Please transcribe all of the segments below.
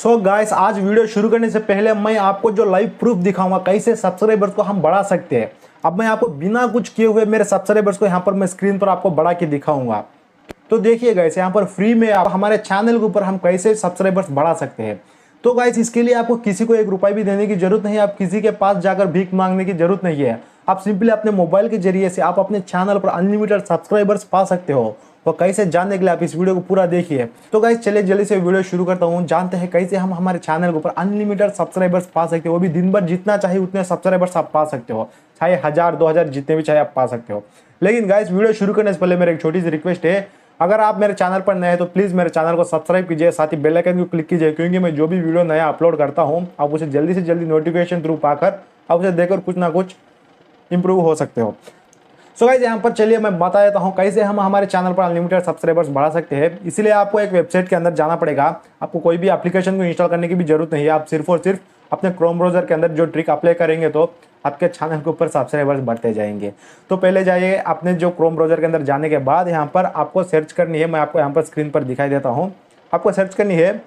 So guys, आज video शुरू करने से पहले मैं आपको जो लाइव प्रूफ दिखाऊंगा कैसे सब्सक्राइबर्स को हम बढ़ा सकते हैं। अब मैं आपको बिना कुछ किए हुए मेरे सब्सक्राइबर्स को यहाँ पर मैं स्क्रीन पर आपको बढ़ा के दिखाऊंगा। तो देखिए गाइस, यहाँ पर फ्री में आप हमारे चैनल के ऊपर हम कैसे सब्सक्राइबर्स बढ़ा सकते हैं। तो गाइस, इसके लिए आपको किसी को 1 रुपया भी देने की जरूरत नहीं है, आप किसी के पास जाकर भीख मांगने की जरूरत नहीं है। आप सिंपली अपने मोबाइल के जरिए से आप अपने चैनल पर अनलिमिटेड सब्सक्राइबर्स पा सकते हो। तो कैसे जानने के लिए आप इस वीडियो को पूरा देखिए। तो गाइस, चलिए जल्दी से वीडियो शुरू करता हूँ। जानते हैं कैसे हम हमारे चैनल के ऊपर अनलिमिटेड सब्सक्राइबर्स पा सकते हो, वो भी दिन भर जितना चाहिए उतने सब्सक्राइबर्स आप पा सकते हो, चाहे 1000 2000 जितने भी चाहे आप पा सकते हो। लेकिन गाइस, वीडियो शुरू करने से पहले मेरी एक छोटी सी रिक्वेस्ट है, अगर आप मेरे चैनल पर नए हैं तो प्लीज़ मेरे चैनल को सब्सक्राइब कीजिए, साथ ही बेल आइकन को क्लिक कीजिए, क्योंकि मैं जो भी वीडियो नया अपलोड करता हूँ आप उसे जल्दी से जल्दी नोटिफिकेशन थ्रू पाकर आप उसे देखकर कुछ ना कुछ इंप्रूव हो सकते हो। सो गाइस, यहाँ पर चलिए मैं बता देता हूँ कैसे हम हमारे चैनल पर अनलिमिटेड सब्सक्राइबर्स बढ़ा सकते हैं। इसलिए आपको एक वेबसाइट के अंदर जाना पड़ेगा। आपको कोई भी एप्लीकेशन को इंस्टॉल करने की भी जरूरत नहीं है। आप सिर्फ और सिर्फ अपने क्रोम ब्राउजर के अंदर जो ट्रिक अप्लाई करेंगे तो आपके चैनल के ऊपर सब्सक्राइबर्स बढ़ते जाएंगे। तो पहले जाइए, अपने जो क्रोम ब्राउजर के अंदर जाने के बाद यहाँ पर आपको सर्च करनी है। मैं आपको यहाँ पर स्क्रीन पर दिखाई देता हूँ। आपको सर्च करनी है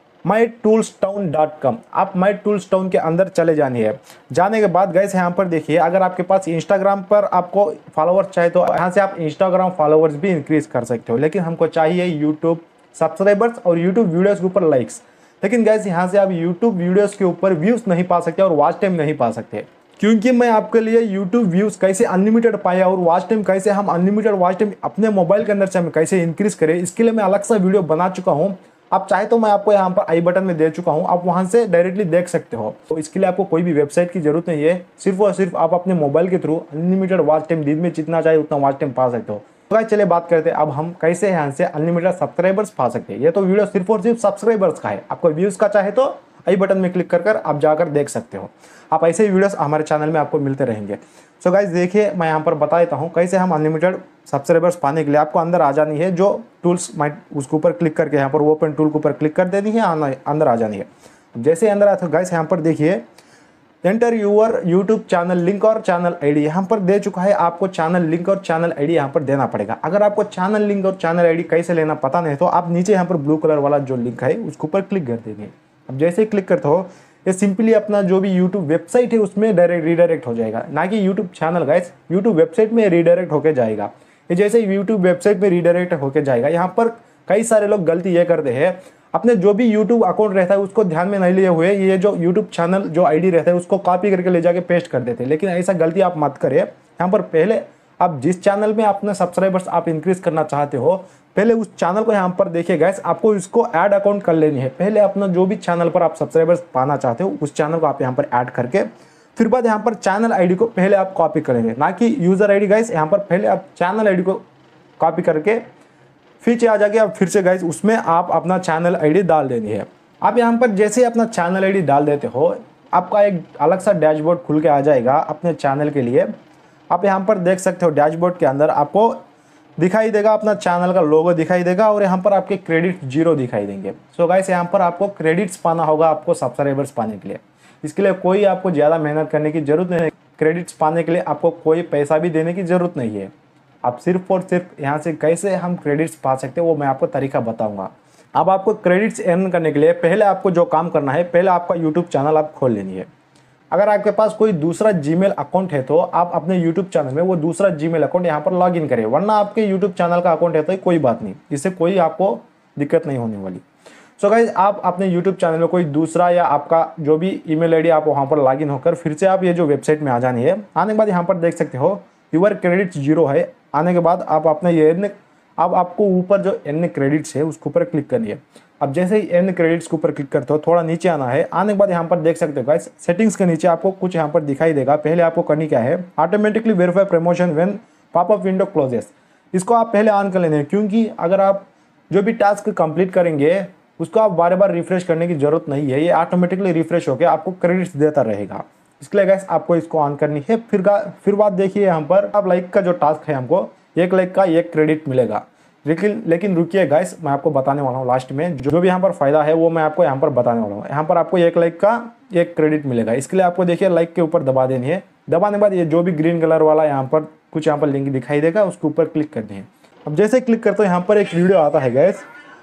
mytoolstown.com। आप mytoolstown के अंदर चले जानी है। जाने के बाद गाइस, यहाँ पर देखिए, अगर आपके पास इंस्टाग्राम पर आपको फॉलोअर्स चाहिए तो यहाँ से आप इंस्टाग्राम फॉलोअर्स भी इंक्रीज कर सकते हो। लेकिन हमको चाहिए यूट्यूब सब्सक्राइबर्स और यूट्यूब वीडियोस के ऊपर लाइक्स। लेकिन गाइस, यहाँ से आप यूट्यूब वीडियोस के ऊपर व्यूज नहीं पा सकते और वॉच टाइम नहीं पा सकते, क्योंकि मैं आपके लिए यूट्यूब व्यूज कैसे अनलिमिटेड पाया और वॉच टाइम कैसे हम अनलिमिटेड वॉच टाइम अपने मोबाइल के अंदर से हम कैसे इंक्रीज करें, इसके लिए मैं अलग सा वीडियो बना चुका हूँ। आप चाहे तो मैं आपको यहाँ पर आई बटन में दे चुका हूँ, आप वहाँ से डायरेक्टली देख सकते हो। तो इसके लिए आपको कोई भी वेबसाइट की जरूरत नहीं है, सिर्फ और सिर्फ आप अपने मोबाइल के थ्रू अनलिमिटेड वॉच टाइम दिन में जितना चाहे उतना वॉच टाइम पा सकते हो। तो गाइस, चलिए बात करते हैं अब हम कैसे यहाँ से अनलिमिटेड सब्सक्राइबर्स पा सकते हैं। ये तो वीडियो सिर्फ और सिर्फ सब्सक्राइबर्स का है। आपको व्यूज का चाहे तो आई बटन में क्लिक कर आप जाकर देख सकते हो। आप ऐसे ही वीडियोस हमारे चैनल में आपको मिलते रहेंगे। सो गाइस, देखिए, मैं यहाँ पर बता देता हूँ कैसे हम अनलिमिटेड सब्सक्राइबर्स पाने के लिए आपको अंदर आ जानी है। जो टूल्स उसके ऊपर क्लिक करके यहाँ पर ओपन टूल के ऊपर क्लिक कर देनी है, अंदर आ जानी है। जैसे अंदर आए तो गाइस, यहाँ पर देखिए enter your YouTube channel link और चैनल आईडी यहाँ पर दे चुका है। आपको चैनल लिंक और चैनल आईडी यहाँ पर देना पड़ेगा। अगर आपको चैनल लिंक और चैनल आईडी कैसे लेना पता नहीं तो आप नीचे यहाँ पर ब्लू कलर वाला जो लिंक है उसके ऊपर क्लिक कर देंगे। अब जैसे ही क्लिक करते हो, ये सिंपली अपना जो भी यूट्यूब वेबसाइट है उसमें डायरेक्ट रीडायरेक्ट हो जाएगा, ना कि YouTube channel. Guys, YouTube website में रीडायरेक्ट होकर जाएगा। ये जैसे यूट्यूब वेबसाइट में रीडायरेक्ट होकर जाएगा, यहाँ पर कई सारे लोग गलती ये करते हैं, अपने जो भी यूट्यूब अकाउंट रहता है उसको ध्यान में नहीं लिए हुए ये जो यूट्यूब चैनल जो आईडी रहता है उसको कॉपी करके ले जाके पेस्ट कर देते हैं। लेकिन ऐसा गलती आप मत करें। यहाँ पर पहले आप जिस चैनल में अपने सब्सक्राइबर्स आप इंक्रीज करना चाहते हो, पहले उस चैनल को यहाँ पर देखिए गाइस, आपको इसको ऐड अकाउंट कर लेनी है। पहले अपना जो भी चैनल पर आप सब्सक्राइबर्स पाना चाहते हो उस चैनल को आप यहाँ पर ऐड करके फिर बाद यहाँ पर चैनल आईडी को पहले आप कॉपी करेंगे, ना कि यूजर आईडी। गाइस, यहाँ पर पहले आप चैनल आईडी को कॉपी करके पीछे आ जाके आप फिर से गाइस उसमें आप अपना चैनल आईडी डाल देनी है। आप यहाँ पर जैसे अपना चैनल आईडी डाल देते हो, आपका एक अलग सा डैशबोर्ड खुल के आ जाएगा अपने चैनल के लिए। आप यहाँ पर देख सकते हो डैशबोर्ड के अंदर आपको दिखाई देगा अपना चैनल का लोगो दिखाई देगा और यहाँ पर आपके क्रेडिट 0 दिखाई देंगे। सो गाइस, यहाँ पर आपको क्रेडिट्स पाना होगा आपको सब्सक्राइबर्स पाने के लिए। इसके लिए कोई आपको ज़्यादा मेहनत करने की जरूरत नहीं है। क्रेडिट्स पाने के लिए आपको कोई पैसा भी देने की जरूरत नहीं है। आप सिर्फ और सिर्फ यहाँ से कैसे हम क्रेडिट्स पा सकते हैं वो मैं आपको तरीका बताऊँगा। अब आपको क्रेडिट्स अर्न करने के लिए पहले आपको जो काम करना है, पहले आपका यूट्यूब चैनल आप खोल लेनी है। अगर आपके पास कोई दूसरा जीमेल अकाउंट है तो आप अपने यूट्यूब चैनल में वो दूसरा जीमेल अकाउंट यहाँ पर लॉगिन करें, वरना आपके यूट्यूब चैनल का अकाउंट है तो कोई बात नहीं, इससे कोई आपको दिक्कत नहीं होने वाली। सो गाइस, आप अपने यूट्यूब चैनल में कोई दूसरा या आपका जो भी ईमेल आईडी आप वहाँ पर लॉगिन होकर फिर से आप ये जो वेबसाइट में आ जानी है। आने के बाद यहाँ पर देख सकते हो यूर क्रेडिट्स 0 है। आने के बाद आप अपना ये अब आपको ऊपर जो एन क्रेडिट्स है उसके ऊपर क्लिक करनी है। अब जैसे ही एन क्रेडिट्स के ऊपर क्लिक करते हो थोड़ा नीचे आना है। आने के बाद यहाँ पर देख सकते हो गाइस, सेटिंग्स के नीचे आपको कुछ यहाँ पर दिखाई देगा। पहले आपको करनी क्या है, automatically verify promotion when popup window closes. इसको आप पहले ऑन कर लेने हैं, क्योंकि अगर आप जो भी टास्क कंप्लीट करेंगे उसको आप बार बार रिफ्रेश करने की जरूरत नहीं है। ये ऑटोमेटिकली रिफ्रेश होकर आपको क्रेडिट्स देता रहेगा। इसके लिए गाइस आपको इसको ऑन करनी है। फिर बात देखिए, यहाँ पर आप लाइक का जो टास्क है हमको 1 लाइक का 1 क्रेडिट मिलेगा। लेकिन रुकिए गाइस, मैं आपको बताने वाला हूँ लास्ट में जो भी यहाँ पर फायदा है वो मैं आपको यहाँ पर बताने वाला हूँ। यहाँ पर आपको 1 लाइक का 1 क्रेडिट मिलेगा। इसके लिए आपको देखिए लाइक के ऊपर दबा देनी है। दबाने के बाद ये जो भी ग्रीन कलर वाला यहाँ पर कुछ यहाँ पर लिंक दिखाई देगा उसके ऊपर क्लिक करनी है। अब जैसे क्लिक करते हो यहाँ पर एक वीडियो आता है गाइस,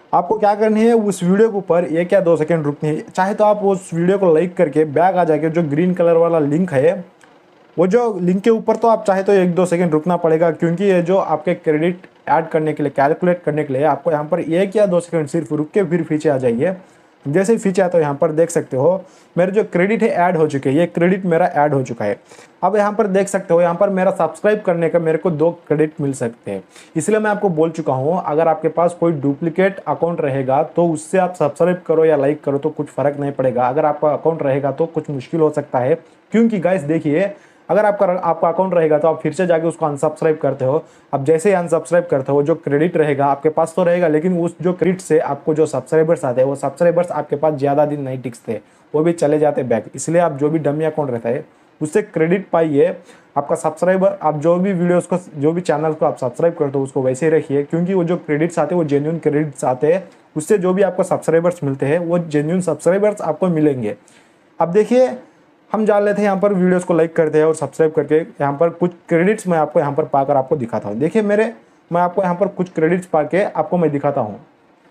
आपको क्या करनी है, उस वीडियो के ऊपर 1 या 2 सेकंड रुकनी है। चाहे तो आप उस वीडियो को लाइक करके बैक आ जाके जो ग्रीन कलर वाला लिंक है, वो जो लिंक के ऊपर तो आप चाहे तो 1-2 सेकंड रुकना पड़ेगा, क्योंकि ये जो आपके क्रेडिट ऐड करने के लिए, कैलकुलेट करने के लिए आपको यहाँ पर 1 या 2 सेकंड सिर्फ रुक के फिर पीछे आ जाइए। जैसे ही पीछे आए तो यहाँ पर देख सकते हो मेरे जो क्रेडिट है ऐड हो चुके हैं, ये क्रेडिट मेरा ऐड हो चुका है। अब यहाँ पर देख सकते हो, यहाँ पर मेरा सब्सक्राइब करने का मेरे को 2 क्रेडिट मिल सकते हैं। इसलिए मैं आपको बोल चुका हूँ, अगर आपके पास कोई डुप्लीकेट अकाउंट रहेगा तो उससे आप सब्सक्राइब करो या लाइक करो तो कुछ फर्क नहीं पड़ेगा। अगर आपका अकाउंट रहेगा तो कुछ मुश्किल हो सकता है, क्योंकि गाइस देखिए, अगर आपका अकाउंट रहेगा तो आप फिर से जाके उसको अनसब्सक्राइब करते हो। अब जैसे ही अनसब्सक्राइब करते हो, जो क्रेडिट रहेगा आपके पास तो रहेगा, लेकिन उस जो क्रेडिट से आपको जो सब्सक्राइबर्स आते हैं, वो सब्सक्राइबर्स आपके पास ज़्यादा दिन नहीं टिकते, वो भी चले जाते बैक। इसलिए आप जो भी डमी अकाउंट रहता है उससे क्रेडिट पाइए। आपका सब्सक्राइबर, आप जो भी वीडियोस को, जो भी चैनल को आप सब्सक्राइब करते हो उसको वैसे ही रखिए, क्योंकि वो जो क्रेडिट्स आते हैं वो जेन्युइन क्रेडिट्स आते हैं। उससे जो भी आपको सब्सक्राइबर्स मिलते हैं वो जेन्युइन सब्सक्राइबर्स आपको मिलेंगे। अब देखिए, हम जान लेते हैं यहाँ पर वीडियोस को लाइक करते हैं और सब्सक्राइब करके यहाँ पर कुछ क्रेडिट्स मैं आपको यहाँ पर पाकर आपको दिखाता हूँ। देखिए मैं आपको यहाँ पर कुछ क्रेडिट्स पाके आपको मैं दिखाता हूँ।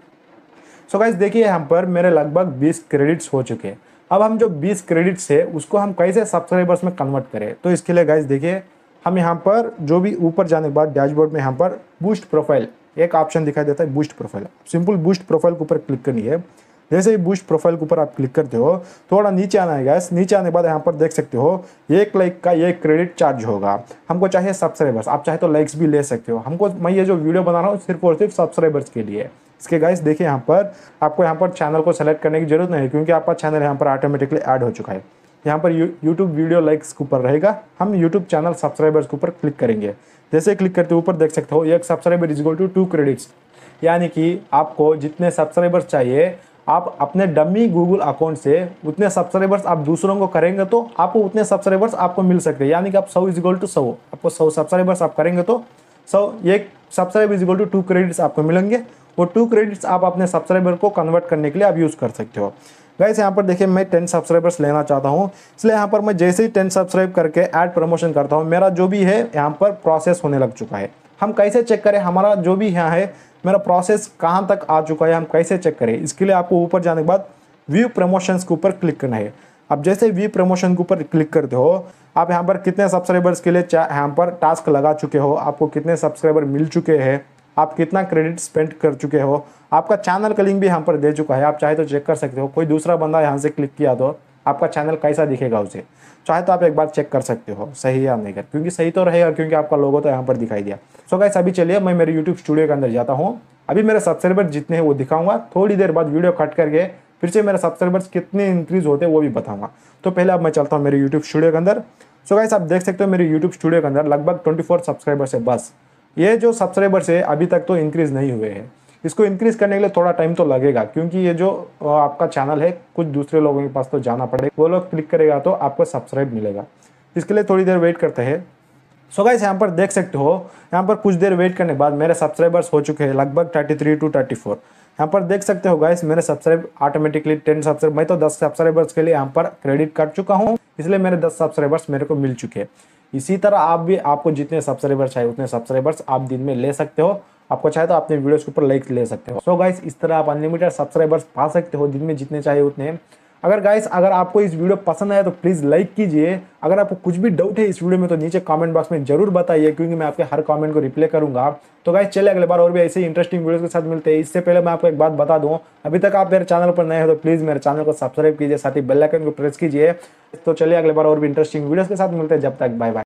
सो गाइस देखिए, यहाँ पर मेरे लगभग 20 क्रेडिट्स हो चुके हैं। अब हम जो 20 क्रेडिट्स है उसको हम कैसे सब्सक्राइबर्स में कन्वर्ट करें, तो इसके लिए गाइस देखिए, हम यहाँ पर जो भी ऊपर जाने के बाद डैशबोर्ड में यहाँ पर बूस्ट प्रोफाइल एक ऑप्शन दिखाई देता है, boost profile. Simple boost profile के ऊपर क्लिक करनी है। जैसे ही बूस्ट प्रोफाइल के ऊपर आप क्लिक करते हो, थोड़ा नीचे आना है गाइस। नीचे आने के बाद यहाँ पर देख सकते हो 1 लाइक का 1 क्रेडिट चार्ज होगा। हमको चाहिए सब्सक्राइबर्स, आप चाहे तो लाइक्स भी ले सकते हो। मैं ये जो वीडियो बना रहा हूँ सिर्फ और सिर्फ सब्सक्राइबर्स के लिए। इसके गाइस देखिए, यहाँ पर आपको यहाँ पर चैनल को सेलेक्ट करने की जरूरत नहीं है, क्योंकि आपका चैनल यहाँ पर ऑटोमेटिकली ऐड हो चुका है। यहाँ पर यूट्यूब वीडियो लाइक्स के ऊपर रहेगा, हम यूट्यूब चैनल सब्सक्राइबर्स के ऊपर क्लिक करेंगे। जैसे क्लिक करते ऊपर देख सकते हो 1 subscriber is equal to 2 credits, यानी कि आपको जितने सब्सक्राइबर्स चाहिए, आप अपने डमी गूगल अकाउंट से उतने सब्सक्राइबर्स आप दूसरों को करेंगे तो आपको उतने सब्सक्राइबर्स आपको मिल सकते हैं। यानी कि आप 100 इज इक्वल टू 100, आपको 100 सब्सक्राइबर्स आप करेंगे तो 1 subscriber is equal to 2 credits आपको मिलेंगे। वो 2 क्रेडिट्स आप अपने सब्सक्राइबर को कन्वर्ट करने के लिए आप यूज़ कर सकते हो। गाइस यहाँ पर देखिए, मैं 10 सब्सक्राइबर्स लेना चाहता हूँ, इसलिए यहाँ पर मैं जैसे ही 10 सब्सक्राइब करके ऐड प्रमोशन करता हूँ, मेरा जो भी है यहाँ पर प्रोसेस होने लग चुका है। हम कैसे चेक करें हमारा जो भी यहाँ है, मेरा प्रोसेस कहाँ तक आ चुका है, हम कैसे चेक करें? इसके लिए आपको ऊपर जाने के बाद व्यू प्रमोशंस के ऊपर क्लिक करना है। अब जैसे व्यू प्रमोशन के ऊपर क्लिक करते हो, आप यहाँ पर कितने सब्सक्राइबर्स के लिए यहाँ पर टास्क लगा चुके हो, आपको कितने सब्सक्राइबर मिल चुके हैं, आप कितना क्रेडिट स्पेंड कर चुके हो, आपका चैनल का लिंक भी यहाँ पर दे चुका है, आप चाहे तो चेक कर सकते हो। कोई दूसरा बंदा यहाँ से क्लिक किया तो आपका चैनल कैसा दिखेगा उसे, चाहे तो आप एक बार चेक कर सकते हो सही या नहीं कर, क्योंकि सही तो रहेगा, क्योंकि आपका लोगो तो यहाँ पर दिखाई दिया। सो गाइस अभी चलिए मैं मेरे यूट्यूब स्टूडियो के अंदर जाता हूँ। अभी मेरे सब्सक्राइबर जितने हैं वो दिखाऊंगा, थोड़ी देर बाद वीडियो कट करके फिर से मेरे सब्सक्राइबर्स कितने इंक्रीज होते हैं वो भी बताऊंगा। तो पहले अब मैं चलता हूँ मेरे यूट्यूब स्टूडियो के अंदर। सो गाइस आप देख सकते हो मेरे यूट्यूब स्टूडियो के अंदर लगभग 24 सब्सक्राइबर्स है। बस ये जो सब्सक्राइबर्स है अभी तक तो इंक्रीज नहीं हुए हैं। इसको इंक्रीज करने के लिए थोड़ा टाइम तो लगेगा, क्योंकि ये जो आपका चैनल है कुछ दूसरे लोगों के पास तो जाना पड़ेगा, वो लोग क्लिक करेगा तो आपको सब्सक्राइब मिलेगा। इसके लिए थोड़ी देर वेट करते हैं। सो गाइस यहाँ पर देख सकते हो, यहाँ पर कुछ देर वेट करने के बाद मेरे सब्सक्राइबर्स हो चुके हैं लगभग 33 to 34। यहाँ पर देख सकते हो गाइस मेरे सब्सक्राइब ऑटोमेटिकली 10 सब्सक्राइब, मैं तो 10 सब्सक्राइबर्स के लिए यहाँ पर क्रेडिट कर चुका हूँ, इसलिए मेरे 10 सब्सक्राइबर्स मेरे को मिल चुके हैं। इसी तरह आप भी, आपको जितने सब्सक्राइबर्स चाहिए उतने सब्सक्राइबर्स आप दिन में ले सकते हो। आपको चाहे तो अपने वीडियोस के ऊपर लाइक ले सकते हो। सो गाइस इस तरह आप अनलिमिटेड सब्सक्राइबर्स पा सकते हो, दिन में जितने चाहिए उतने। अगर आपको इस वीडियो पसंद आया तो प्लीज़ लाइक कीजिए। अगर आपको कुछ भी डाउट है इस वीडियो में तो नीचे कमेंट बॉक्स में जरूर बताइए, क्योंकि मैं आपके हर कमेंट को रिप्लाई करूंगा। तो गाइस चलिए अगले बार और भी ऐसे ही इंटरेस्टिंग वीडियोस के साथ मिलते हैं। इससे पहले मैं आपको एक बात बता दूं, अभी तक आप मेरे चैनल पर नए हो तो प्लीज़ मेरे चैनल को सब्सक्राइब कीजिए, साथ ही बेल आइकन को प्रेस कीजिए। तो चलिए अगले बार और भी इंटरेस्टिंग वीडियोस के साथ मिलते हैं, जब तक बाय बाय।